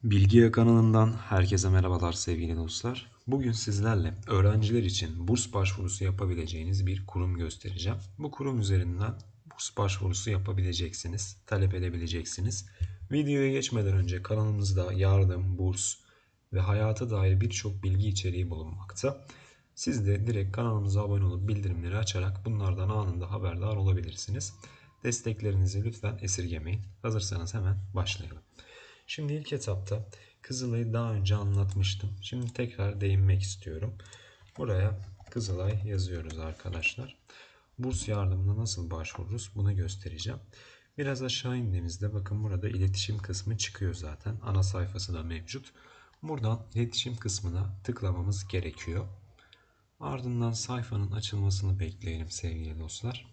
Bilgiya kanalından herkese merhabalar sevgili dostlar. Bugün sizlerle öğrenciler için burs başvurusu yapabileceğiniz bir kurum göstereceğim. Bu kurum üzerinden burs başvurusu yapabileceksiniz, talep edebileceksiniz. Videoya geçmeden önce kanalımızda yardım, burs ve hayata dair birçok bilgi içeriği bulunmakta. Siz de direkt kanalımıza abone olup bildirimleri açarak bunlardan anında haberdar olabilirsiniz. Desteklerinizi lütfen esirgemeyin. Hazırsanız hemen başlayalım. Şimdi ilk etapta Kızılay'ı daha önce anlatmıştım. Şimdi tekrar değinmek istiyorum. Buraya Kızılay yazıyoruz arkadaşlar. Burs yardımına nasıl başvururuz bunu göstereceğim. Biraz aşağı indiğimizde bakın burada iletişim kısmı çıkıyor zaten. Ana sayfası da mevcut. Buradan iletişim kısmına tıklamamız gerekiyor. Ardından sayfanın açılmasını bekleyelim sevgili dostlar.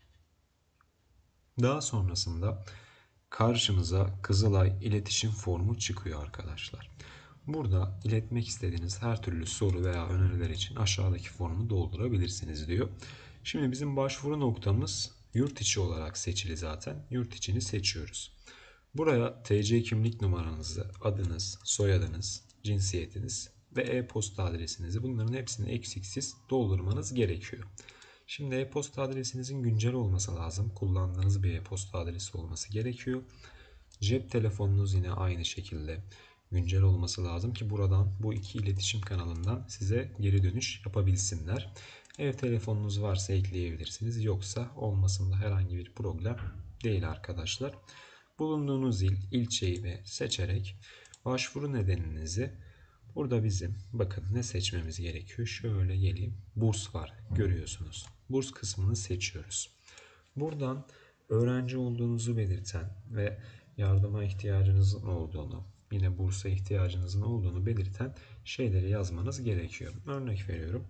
Daha sonrasında karşımıza Kızılay iletişim formu çıkıyor arkadaşlar. Burada iletmek istediğiniz her türlü soru veya öneriler için aşağıdaki formu doldurabilirsiniz diyor. Şimdi bizim başvuru noktamız yurt içi olarak seçili zaten. Yurt içini seçiyoruz. Buraya TC kimlik numaranızı, adınız, soyadınız, cinsiyetiniz ve e-posta adresinizi bunların hepsini eksiksiz doldurmanız gerekiyor. Şimdi e-posta adresinizin güncel olması lazım. Kullandığınız bir e-posta adresi olması gerekiyor. Cep telefonunuz yine aynı şekilde güncel olması lazım ki buradan bu iki iletişim kanalından size geri dönüş yapabilsinler. Ev telefonunuz varsa ekleyebilirsiniz. Yoksa olmasında herhangi bir problem değil arkadaşlar. Bulunduğunuz il, ilçeyi ve seçerek başvuru nedeninizi burada bizim bakın ne seçmemiz gerekiyor. Şöyle geleyim. Burs var görüyorsunuz. Burs kısmını seçiyoruz. Buradan öğrenci olduğunuzu belirten ve yardıma ihtiyacınızın olduğunu, yine bursa ihtiyacınızın olduğunu belirten şeyleri yazmanız gerekiyor. Örnek veriyorum.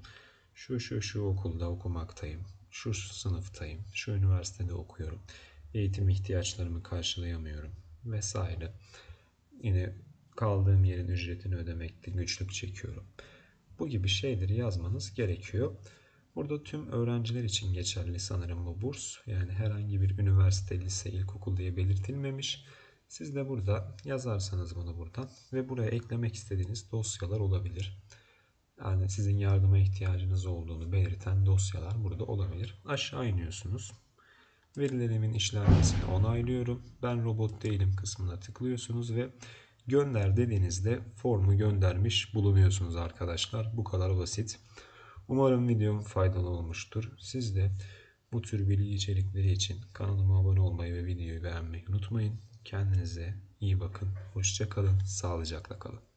Şu okulda okumaktayım. Şu sınıftayım. Şu üniversitede okuyorum. Eğitim ihtiyaçlarımı karşılayamıyorum vesaire. Yine kaldığım yerin ücretini ödemekte güçlük çekiyorum. Bu gibi şeyleri yazmanız gerekiyor. Burada tüm öğrenciler için geçerli sanırım bu burs. Yani herhangi bir üniversite, lise, ilkokul diye belirtilmemiş. Siz de burada yazarsanız bunu buradan ve buraya eklemek istediğiniz dosyalar olabilir. Yani sizin yardıma ihtiyacınız olduğunu belirten dosyalar burada olabilir. Aşağı iniyorsunuz. Verilerimin işlenmesini onaylıyorum. Ben robot değilim kısmına tıklıyorsunuz ve gönder dediğinizde formu göndermiş bulunuyorsunuz arkadaşlar. Bu kadar basit. Umarım videom faydalı olmuştur. Siz de bu tür bilgi içerikleri için kanalıma abone olmayı ve videoyu beğenmeyi unutmayın. Kendinize iyi bakın. Hoşça kalın. Sağlıcakla kalın.